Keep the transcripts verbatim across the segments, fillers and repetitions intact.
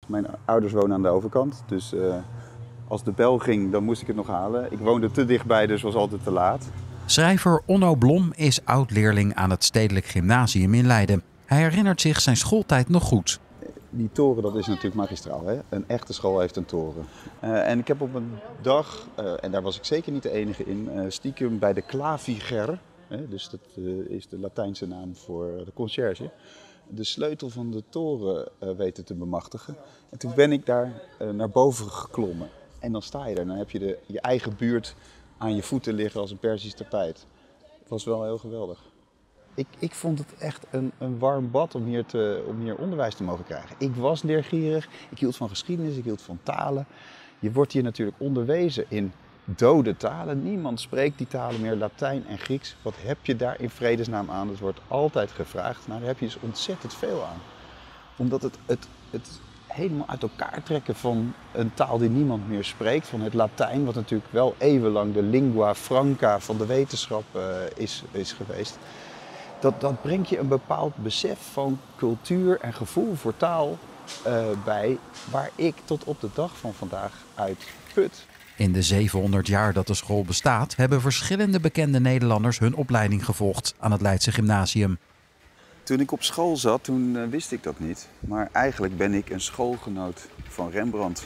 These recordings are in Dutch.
Mijn ouders wonen aan de overkant, dus uh, als de bel ging, dan moest ik het nog halen. Ik woonde te dichtbij, dus was altijd te laat. Schrijver Onno Blom is oud-leerling aan het Stedelijk Gymnasium in Leiden. Hij herinnert zich zijn schooltijd nog goed. Die toren, dat is natuurlijk magistraal, hè? Een echte school heeft een toren. Uh, en ik heb op een dag, uh, en daar was ik zeker niet de enige in, uh, stiekem bij de claviger, hè? Dus dat uh, is de Latijnse naam voor de conciërge, de sleutel van de toren uh, weten te bemachtigen. En toen ben ik daar uh, naar boven geklommen. En dan sta je daar en dan heb je de, je eigen buurt aan je voeten liggen als een Persisch tapijt. Het was wel heel geweldig. Ik, ik vond het echt een, een warm bad om hier, te, om hier onderwijs te mogen krijgen. Ik was leergierig, ik hield van geschiedenis, ik hield van talen. Je wordt hier natuurlijk onderwezen in dode talen. Niemand spreekt die talen meer, Latijn en Grieks. Wat heb je daar in vredesnaam aan? Dat wordt altijd gevraagd. Nou, daar heb je dus ontzettend veel aan. Omdat het, het, het helemaal uit elkaar trekken van een taal die niemand meer spreekt. Van het Latijn, wat natuurlijk wel eeuwenlang de lingua franca van de wetenschap uh, is, is geweest. Dat, dat brengt je een bepaald besef van cultuur en gevoel voor taal uh, bij, waar ik tot op de dag van vandaag uit put. In de zevenhonderd jaar dat de school bestaat, hebben verschillende bekende Nederlanders hun opleiding gevolgd aan het Leidse Gymnasium. Toen ik op school zat, toen uh, wist ik dat niet. Maar eigenlijk ben ik een schoolgenoot van Rembrandt.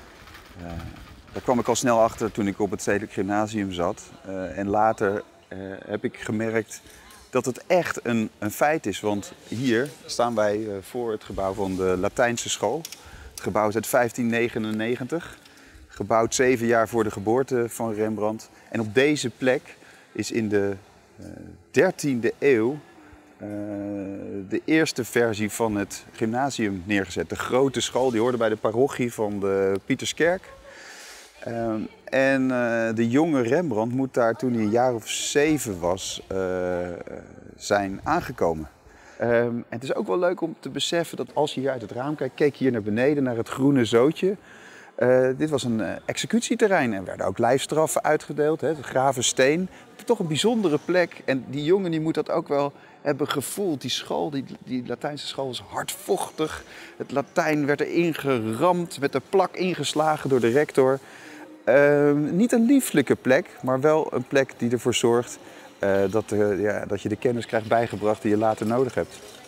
Uh, daar kwam ik al snel achter toen ik op het Stedelijk Gymnasium zat. Uh, en later uh, heb ik gemerkt dat het echt een, een feit is. Want hier staan wij uh, voor het gebouw van de Latijnse school. Het gebouw is uit vijftien negenennegentig. Gebouwd zeven jaar voor de geboorte van Rembrandt. En op deze plek is in de uh, dertiende eeuw uh, de eerste versie van het gymnasium neergezet. De grote school, die hoorde bij de parochie van de Pieterskerk. Uh, en uh, de jonge Rembrandt moet daar toen hij een jaar of zeven was uh, zijn aangekomen. Uh, en het is ook wel leuk om te beseffen dat als je hier uit het raam kijkt, keek je hier naar beneden, naar het groene zootje. Uh, dit was een uh, executieterrein en er werden ook lijfstraffen uitgedeeld, hè, de Gravensteen. Toch een bijzondere plek en die jongen die moet dat ook wel hebben gevoeld. Die school, die, die Latijnse school was hardvochtig. Het Latijn werd erin geramd, met de plak ingeslagen door de rector. Uh, niet een lieflijke plek, maar wel een plek die ervoor zorgt uh, dat, uh, ja, dat je de kennis krijgt bijgebracht die je later nodig hebt.